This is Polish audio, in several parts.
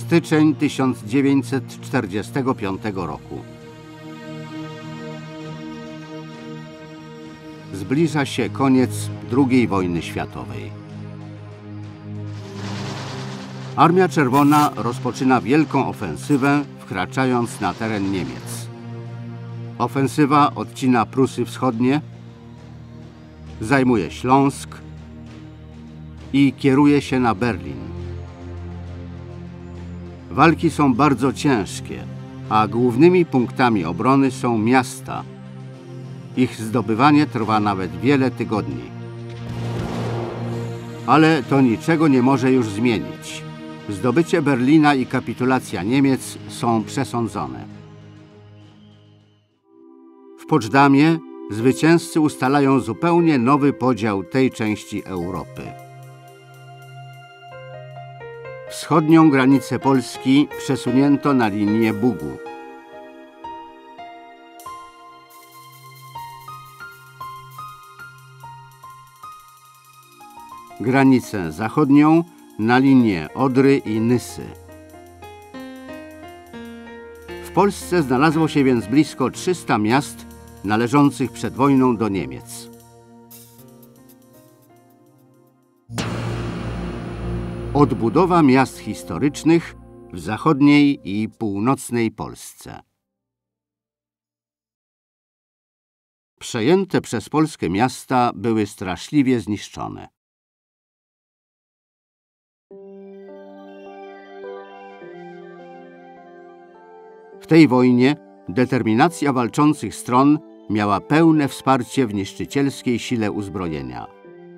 Styczeń 1945 roku. Zbliża się koniec II wojny światowej. Armia Czerwona rozpoczyna wielką ofensywę, wkraczając na teren Niemiec. Ofensywa odcina Prusy Wschodnie, zajmuje Śląsk i kieruje się na Berlin. Walki są bardzo ciężkie, a głównymi punktami obrony są miasta. Ich zdobywanie trwa nawet wiele tygodni. Ale to niczego nie może już zmienić. Zdobycie Berlina i kapitulacja Niemiec są przesądzone. W Poczdamie zwycięzcy ustalają zupełnie nowy podział tej części Europy. Wschodnią granicę Polski przesunięto na linię Bugu. Granicę zachodnią na linię Odry i Nysy. W Polsce znalazło się więc blisko 300 miast należących przed wojną do Niemiec. Odbudowa miast historycznych w zachodniej i północnej Polsce. Przejęte przez Polskę miasta były straszliwie zniszczone. W tej wojnie determinacja walczących stron miała pełne wsparcie w niszczycielskiej sile uzbrojenia.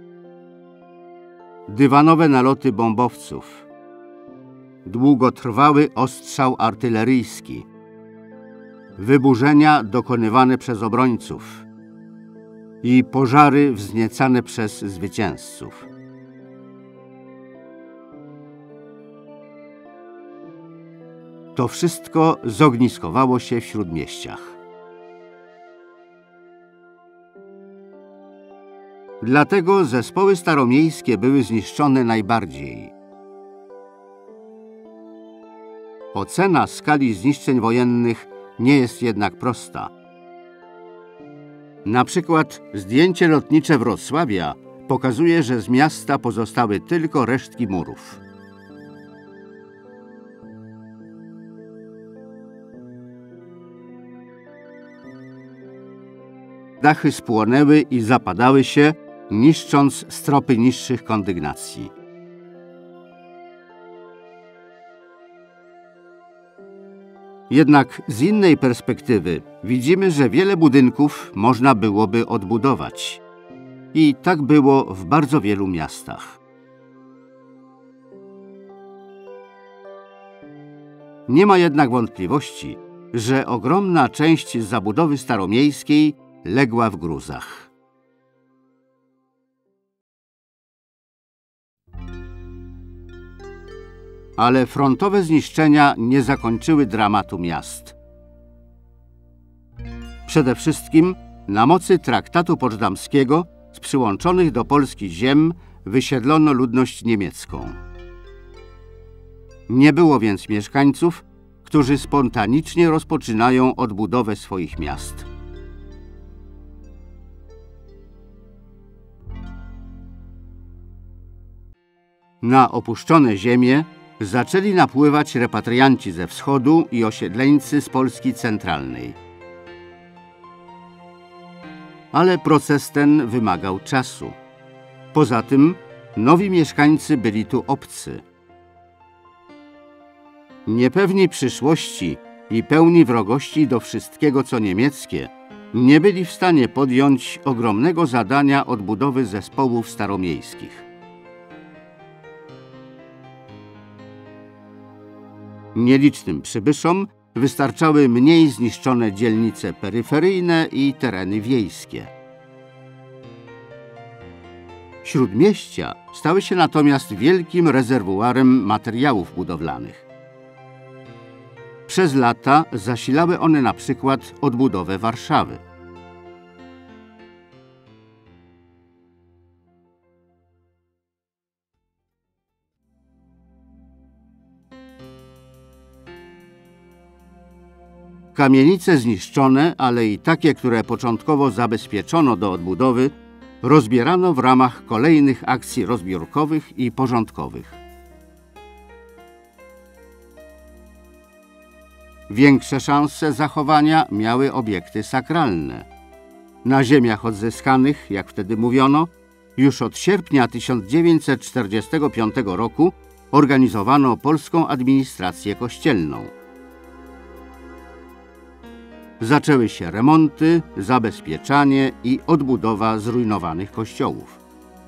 Dywanowe naloty bombowców, długotrwały ostrzał artyleryjski, wyburzenia dokonywane przez obrońców i pożary wzniecane przez zwycięzców. To wszystko zogniskowało się w śródmieściach. Dlatego zespoły staromiejskie były zniszczone najbardziej. Ocena skali zniszczeń wojennych nie jest jednak prosta. Na przykład zdjęcie lotnicze Wrocławia pokazuje, że z miasta pozostały tylko resztki murów. Dachy spłonęły i zapadały się, niszcząc stropy niższych kondygnacji. Jednak z innej perspektywy widzimy, że wiele budynków można byłoby odbudować. I tak było w bardzo wielu miastach. Nie ma jednak wątpliwości, że ogromna część zabudowy staromiejskiej legła w gruzach. Ale frontowe zniszczenia nie zakończyły dramatu miast. Przede wszystkim na mocy traktatu poczdamskiego z przyłączonych do Polski ziem wysiedlono ludność niemiecką. Nie było więc mieszkańców, którzy spontanicznie rozpoczynają odbudowę swoich miast. Na opuszczone ziemie zaczęli napływać repatrianci ze wschodu i osiedleńcy z Polski centralnej. Ale proces ten wymagał czasu. Poza tym nowi mieszkańcy byli tu obcy. Niepewni przyszłości i pełni wrogości do wszystkiego, co niemieckie, nie byli w stanie podjąć ogromnego zadania odbudowy zespołów staromiejskich. Nielicznym przybyszom wystarczały mniej zniszczone dzielnice peryferyjne i tereny wiejskie. Śródmieścia stały się natomiast wielkim rezerwuarem materiałów budowlanych. Przez lata zasilały one na przykład odbudowę Warszawy. Kamienice zniszczone, ale i takie, które początkowo zabezpieczono do odbudowy, rozbierano w ramach kolejnych akcji rozbiórkowych i porządkowych. Większe szanse zachowania miały obiekty sakralne. Na ziemiach odzyskanych, jak wtedy mówiono, już od sierpnia 1945 roku organizowano polską administrację kościelną. Zaczęły się remonty, zabezpieczanie i odbudowa zrujnowanych kościołów.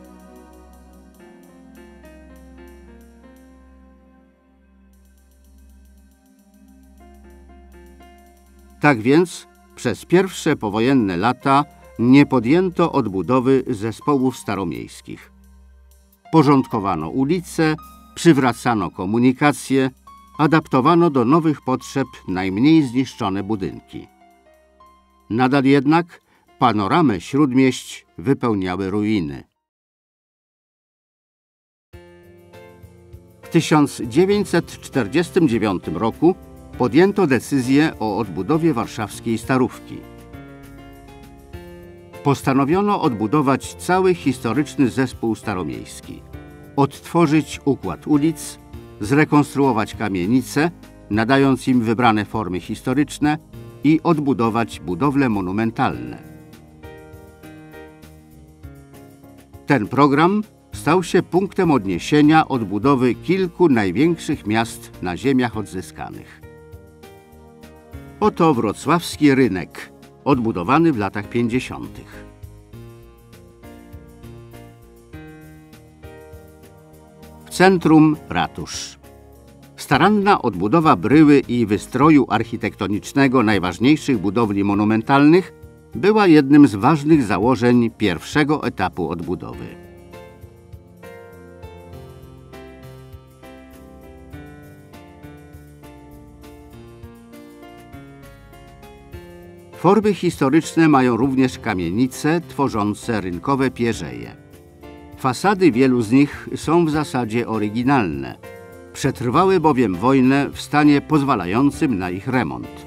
Tak więc przez pierwsze powojenne lata nie podjęto odbudowy zespołów staromiejskich. Porządkowano ulice, przywracano komunikację, adaptowano do nowych potrzeb najmniej zniszczone budynki. Nadal jednak panoramę śródmieść wypełniały ruiny. W 1949 roku podjęto decyzję o odbudowie warszawskiej Starówki. Postanowiono odbudować cały historyczny zespół staromiejski, odtworzyć układ ulic, zrekonstruować kamienice, nadając im wybrane formy historyczne i odbudować budowle monumentalne. Ten program stał się punktem odniesienia odbudowy kilku największych miast na ziemiach odzyskanych. Oto wrocławski rynek, odbudowany w latach 50. W centrum ratusz. Staranna odbudowa bryły i wystroju architektonicznego najważniejszych budowli monumentalnych była jednym z ważnych założeń pierwszego etapu odbudowy. Formy historyczne mają również kamienice tworzące rynkowe pierzeje. Fasady wielu z nich są w zasadzie oryginalne. Przetrwały bowiem wojnę w stanie pozwalającym na ich remont.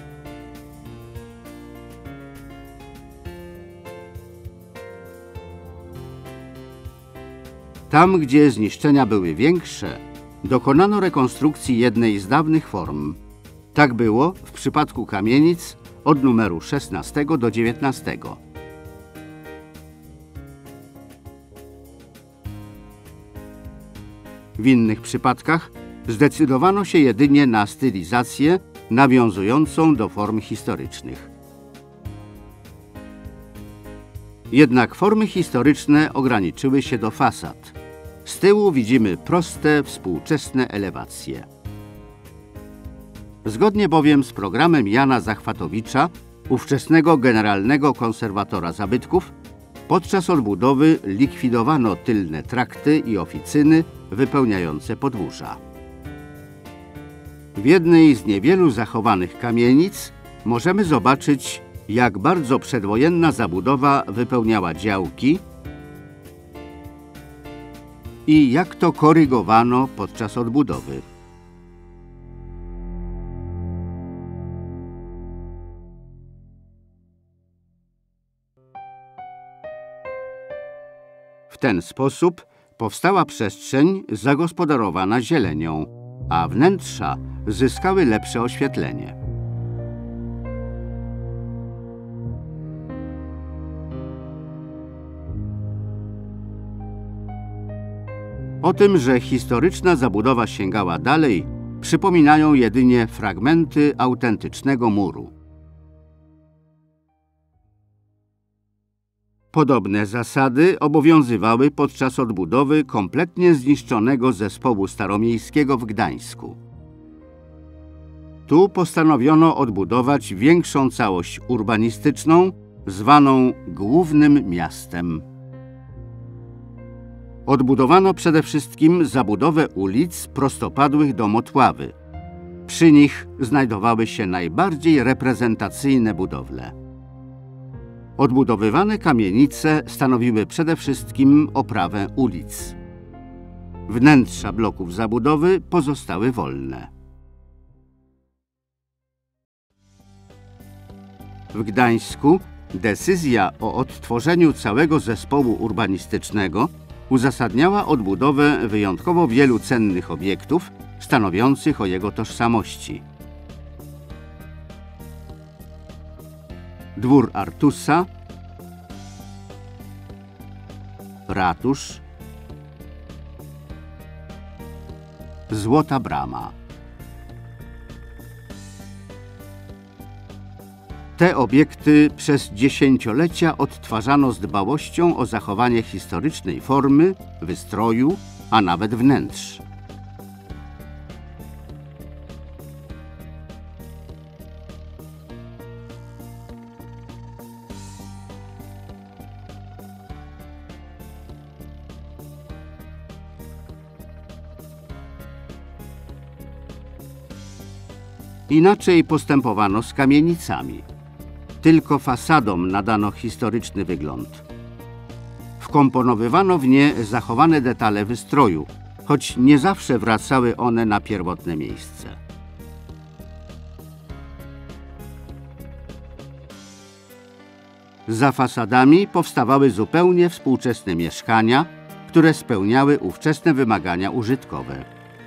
Tam, gdzie zniszczenia były większe, dokonano rekonstrukcji jednej z dawnych form. Tak było w przypadku kamienic od numeru 16 do 19. W innych przypadkach zdecydowano się jedynie na stylizację nawiązującą do form historycznych. Jednak formy historyczne ograniczyły się do fasad. Z tyłu widzimy proste, współczesne elewacje. Zgodnie bowiem z programem Jana Zachwatowicza, ówczesnego generalnego konserwatora zabytków, podczas odbudowy likwidowano tylne trakty i oficyny wypełniające podwórza. W jednej z niewielu zachowanych kamienic możemy zobaczyć, jak bardzo przedwojenna zabudowa wypełniała działki i jak to korygowano podczas odbudowy. W ten sposób powstała przestrzeń zagospodarowana zielenią, a wnętrza zyskały lepsze oświetlenie. O tym, że historyczna zabudowa sięgała dalej, przypominają jedynie fragmenty autentycznego muru. Podobne zasady obowiązywały podczas odbudowy kompletnie zniszczonego zespołu staromiejskiego w Gdańsku. Tu postanowiono odbudować większą całość urbanistyczną, zwaną Głównym Miastem. Odbudowano przede wszystkim zabudowę ulic prostopadłych do Motławy. Przy nich znajdowały się najbardziej reprezentacyjne budowle. Odbudowywane kamienice stanowiły przede wszystkim oprawę ulic. Wnętrza bloków zabudowy pozostały wolne. W Gdańsku decyzja o odtworzeniu całego zespołu urbanistycznego uzasadniała odbudowę wyjątkowo wielu cennych obiektów stanowiących o jego tożsamości. Dwór Artusa, ratusz, Złota Brama. Te obiekty przez dziesięciolecia odtwarzano z dbałością o zachowanie historycznej formy, wystroju, a nawet wnętrz. Inaczej postępowano z kamienicami. Tylko fasadom nadano historyczny wygląd. Wkomponowywano w nie zachowane detale wystroju, choć nie zawsze wracały one na pierwotne miejsce. Za fasadami powstawały zupełnie współczesne mieszkania, które spełniały ówczesne wymagania użytkowe.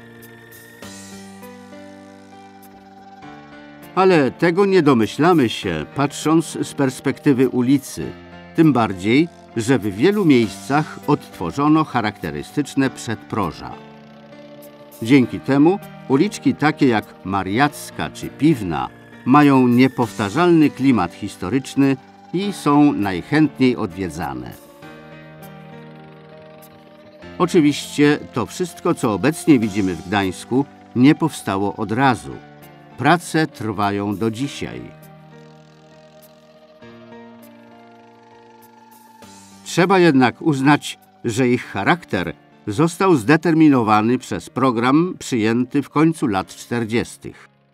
Ale tego nie domyślamy się, patrząc z perspektywy ulicy, tym bardziej, że w wielu miejscach odtworzono charakterystyczne przedproża. Dzięki temu uliczki takie jak Mariacka czy Piwna mają niepowtarzalny klimat historyczny i są najchętniej odwiedzane. Oczywiście to wszystko, co obecnie widzimy w Gdańsku, nie powstało od razu. Prace trwają do dzisiaj. Trzeba jednak uznać, że ich charakter został zdeterminowany przez program przyjęty w końcu lat 40.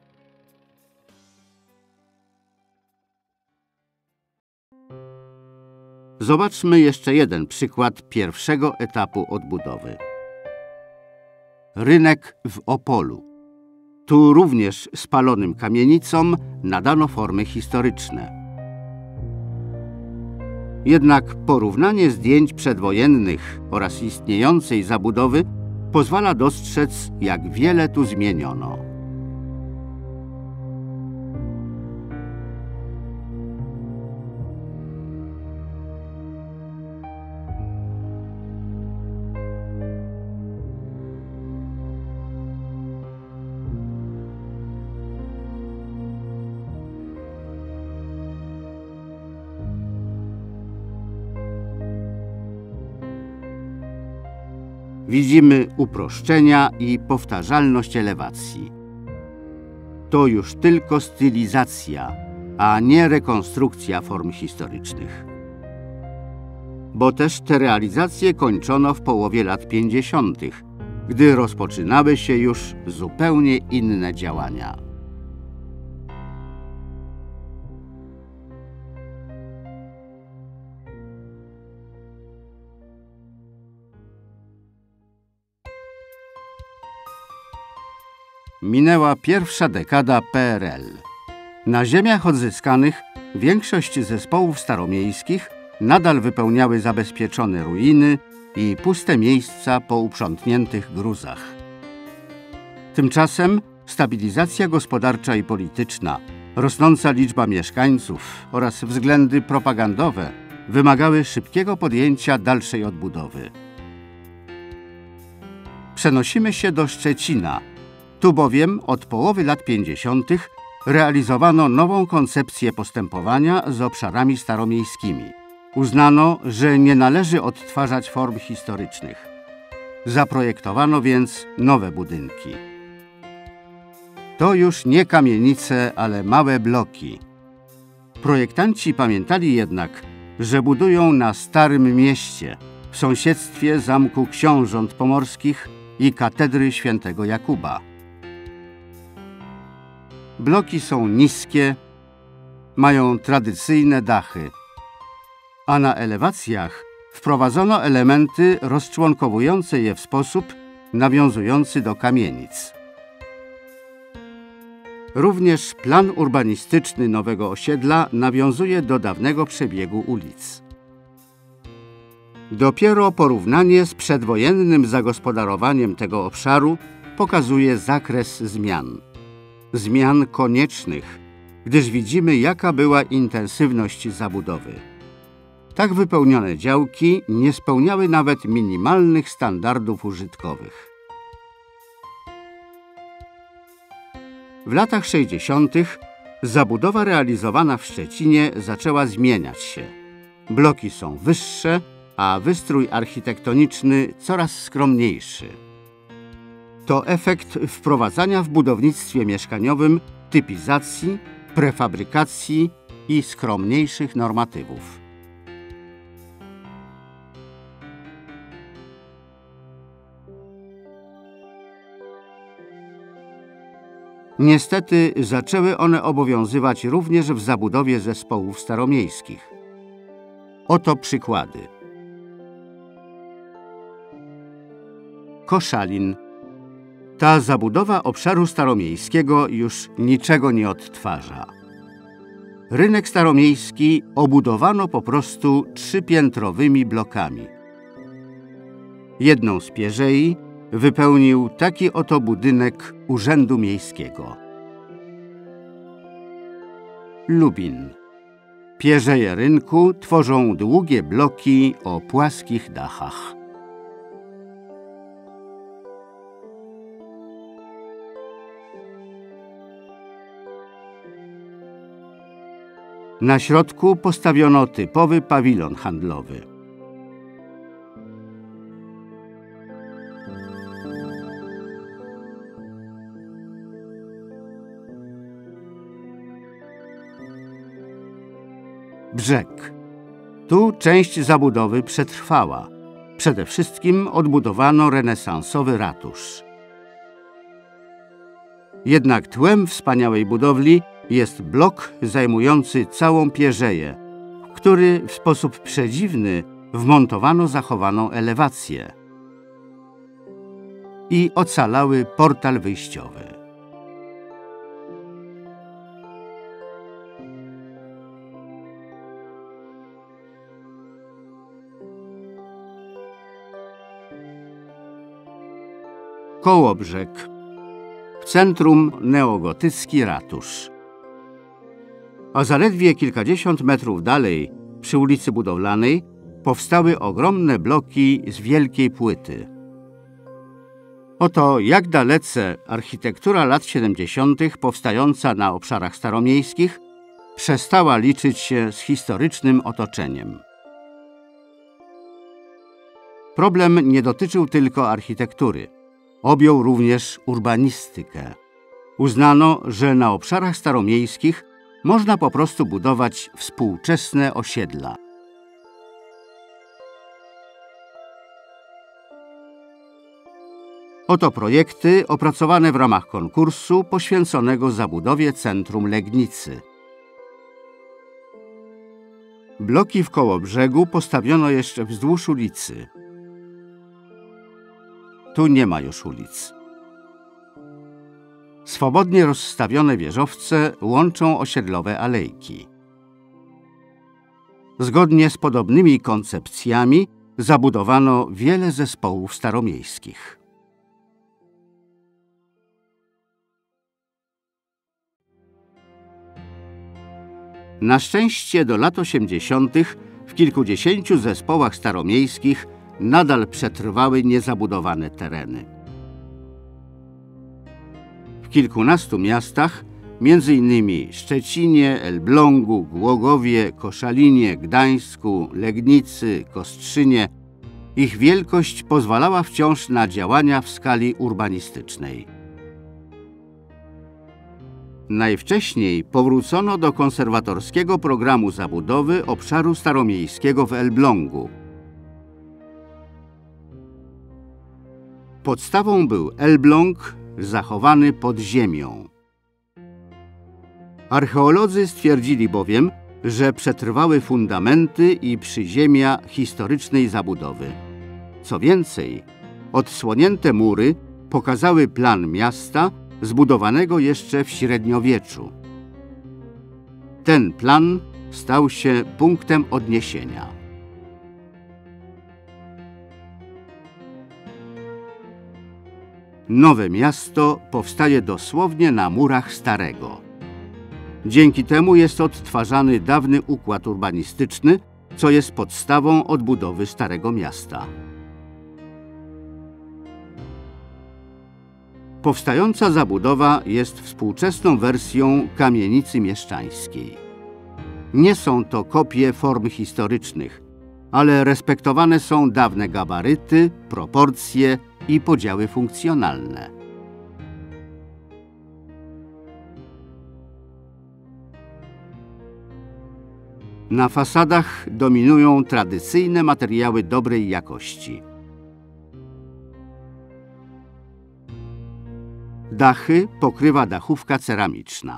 Zobaczmy jeszcze jeden przykład pierwszego etapu odbudowy. Rynek w Opolu. Tu również spalonym kamienicom nadano formy historyczne. Jednak porównanie zdjęć przedwojennych oraz istniejącej zabudowy pozwala dostrzec, jak wiele tu zmieniono. Widzimy uproszczenia i powtarzalność elewacji. To już tylko stylizacja, a nie rekonstrukcja form historycznych. Bo też te realizacje kończono w połowie lat 50., gdy rozpoczynały się już zupełnie inne działania. Minęła pierwsza dekada PRL. Na ziemiach odzyskanych większość zespołów staromiejskich nadal wypełniały zabezpieczone ruiny i puste miejsca po uprzątniętych gruzach. Tymczasem stabilizacja gospodarcza i polityczna, rosnąca liczba mieszkańców oraz względy propagandowe wymagały szybkiego podjęcia dalszej odbudowy. Przenosimy się do Szczecina. Tu bowiem od połowy lat 50. realizowano nową koncepcję postępowania z obszarami staromiejskimi. Uznano, że nie należy odtwarzać form historycznych. Zaprojektowano więc nowe budynki. To już nie kamienice, ale małe bloki. Projektanci pamiętali jednak, że budują na Starym Mieście, w sąsiedztwie Zamku Książąt Pomorskich i Katedry Świętego Jakuba. Bloki są niskie, mają tradycyjne dachy, a na elewacjach wprowadzono elementy rozczłonkowujące je w sposób nawiązujący do kamienic. Również plan urbanistyczny nowego osiedla nawiązuje do dawnego przebiegu ulic. Dopiero porównanie z przedwojennym zagospodarowaniem tego obszaru pokazuje zakres zmian. Zmian koniecznych, gdyż widzimy, jaka była intensywność zabudowy. Tak wypełnione działki nie spełniały nawet minimalnych standardów użytkowych. W latach 60. zabudowa realizowana w Szczecinie zaczęła zmieniać się. Bloki są wyższe, a wystrój architektoniczny coraz skromniejszy. To efekt wprowadzania w budownictwie mieszkaniowym typizacji, prefabrykacji i skromniejszych normatywów. Niestety zaczęły one obowiązywać również w zabudowie zespołów staromiejskich. Oto przykłady. Koszalin. Ta zabudowa obszaru staromiejskiego już niczego nie odtwarza. Rynek staromiejski obudowano po prostu 3-piętrowymi blokami. Jedną z pierzei wypełnił taki oto budynek Urzędu Miejskiego. Lubin. Pierzeje rynku tworzą długie bloki o płaskich dachach. Na środku postawiono typowy pawilon handlowy. Brzeg. Tu część zabudowy przetrwała. Przede wszystkim odbudowano renesansowy ratusz. Jednak tłem wspaniałej budowli jest blok zajmujący całą pierzeję, w który w sposób przedziwny wmontowano zachowaną elewację i ocalały portal wyjściowy. Kołobrzeg. W centrum neogotycki ratusz. A zaledwie kilkadziesiąt metrów dalej, przy ulicy Budowlanej, powstały ogromne bloki z wielkiej płyty. Oto jak dalece architektura lat 70. powstająca na obszarach staromiejskich przestała liczyć się z historycznym otoczeniem. Problem nie dotyczył tylko architektury. Objął również urbanistykę. Uznano, że na obszarach staromiejskich można po prostu budować współczesne osiedla. Oto projekty opracowane w ramach konkursu poświęconego zabudowie centrum Legnicy. Bloki w Kołobrzegu postawiono jeszcze wzdłuż ulicy. Tu nie ma już ulic. Swobodnie rozstawione wieżowce łączą osiedlowe alejki. Zgodnie z podobnymi koncepcjami zabudowano wiele zespołów staromiejskich. Na szczęście do lat 80. w kilkudziesięciu zespołach staromiejskich nadal przetrwały niezabudowane tereny. W kilkunastu miastach, m.in. Szczecinie, Elblągu, Głogowie, Koszalinie, Gdańsku, Legnicy, Kostrzynie, ich wielkość pozwalała wciąż na działania w skali urbanistycznej. Najwcześniej powrócono do konserwatorskiego programu zabudowy obszaru staromiejskiego w Elblągu. Podstawą był Elbląg zachowany pod ziemią. Archeolodzy stwierdzili bowiem, że przetrwały fundamenty i przyziemia historycznej zabudowy. Co więcej, odsłonięte mury pokazały plan miasta zbudowanego jeszcze w średniowieczu. Ten plan stał się punktem odniesienia. Nowe miasto powstaje dosłownie na murach starego. Dzięki temu jest odtwarzany dawny układ urbanistyczny, co jest podstawą odbudowy Starego Miasta. Powstająca zabudowa jest współczesną wersją kamienicy mieszczańskiej. Nie są to kopie form historycznych, ale respektowane są dawne gabaryty, proporcje i podziały funkcjonalne. Na fasadach dominują tradycyjne materiały dobrej jakości. Dachy pokrywa dachówka ceramiczna.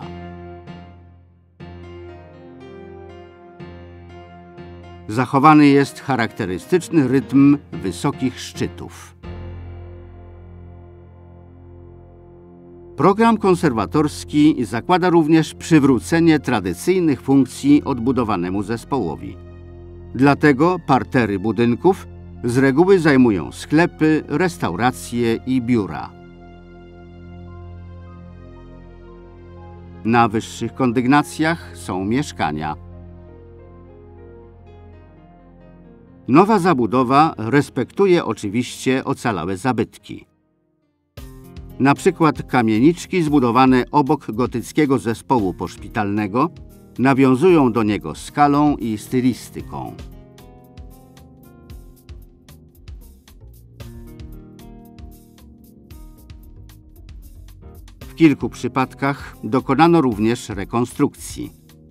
Zachowany jest charakterystyczny rytm wysokich szczytów. Program konserwatorski zakłada również przywrócenie tradycyjnych funkcji odbudowanemu zespołowi. Dlatego partery budynków z reguły zajmują sklepy, restauracje i biura. Na wyższych kondygnacjach są mieszkania. Nowa zabudowa respektuje oczywiście ocalałe zabytki. Na przykład kamieniczki zbudowane obok gotyckiego zespołu poszpitalnego nawiązują do niego skalą i stylistyką. W kilku przypadkach dokonano również rekonstrukcji.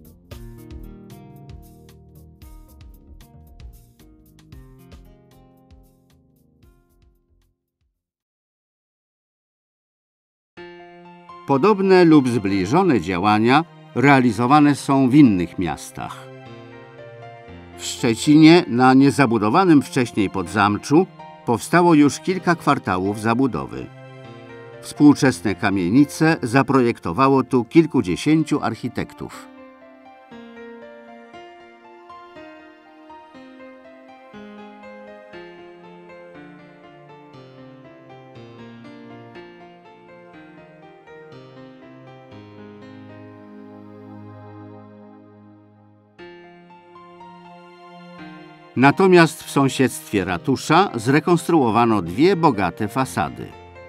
Podobne lub zbliżone działania realizowane są w innych miastach. W Szczecinie, na niezabudowanym wcześniej Podzamczu, powstało już kilka kwartałów zabudowy. Współczesne kamienice zaprojektowało tu kilkudziesięciu architektów. Natomiast w sąsiedztwie ratusza zrekonstruowano dwie bogate fasady.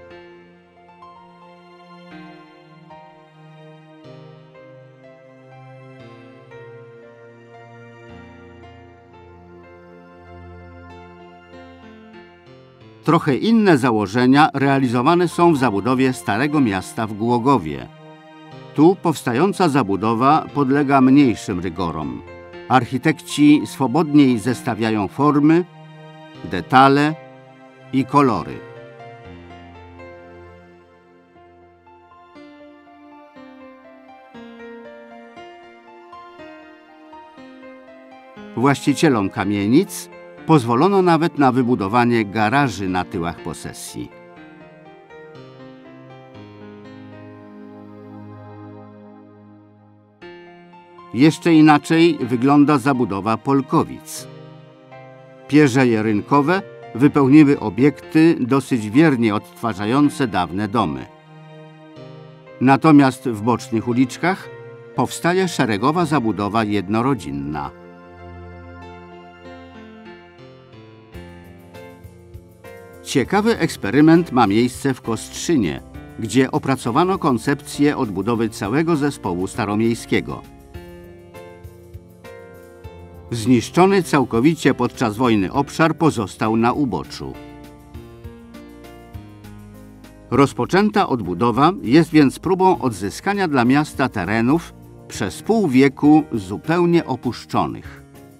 Trochę inne założenia realizowane są w zabudowie Starego Miasta w Głogowie. Tu powstająca zabudowa podlega mniejszym rygorom. Architekci swobodniej zestawiają formy, detale i kolory. Właścicielom kamienic pozwolono nawet na wybudowanie garaży na tyłach posesji. Jeszcze inaczej wygląda zabudowa Polkowic. Pierzeje rynkowe wypełniły obiekty dosyć wiernie odtwarzające dawne domy. Natomiast w bocznych uliczkach powstaje szeregowa zabudowa jednorodzinna. Ciekawy eksperyment ma miejsce w Kostrzynie, gdzie opracowano koncepcję odbudowy całego zespołu staromiejskiego. Zniszczony całkowicie podczas wojny obszar pozostał na uboczu. Rozpoczęta odbudowa jest więc próbą odzyskania dla miasta terenów przez pół wieku zupełnie opuszczonych.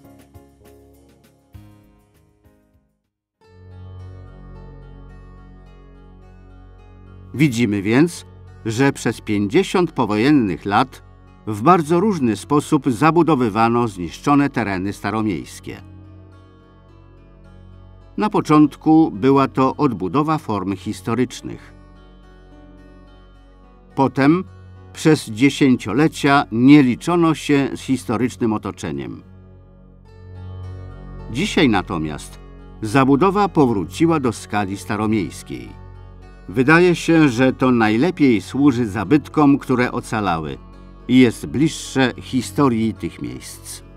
Widzimy więc, że przez 50 powojennych lat w bardzo różny sposób zabudowywano zniszczone tereny staromiejskie. Na początku była to odbudowa form historycznych. Potem przez dziesięciolecia nie liczono się z historycznym otoczeniem. Dzisiaj natomiast zabudowa powróciła do skali staromiejskiej. Wydaje się, że to najlepiej służy zabytkom, które ocalały i jest bliższe historii tych miejsc.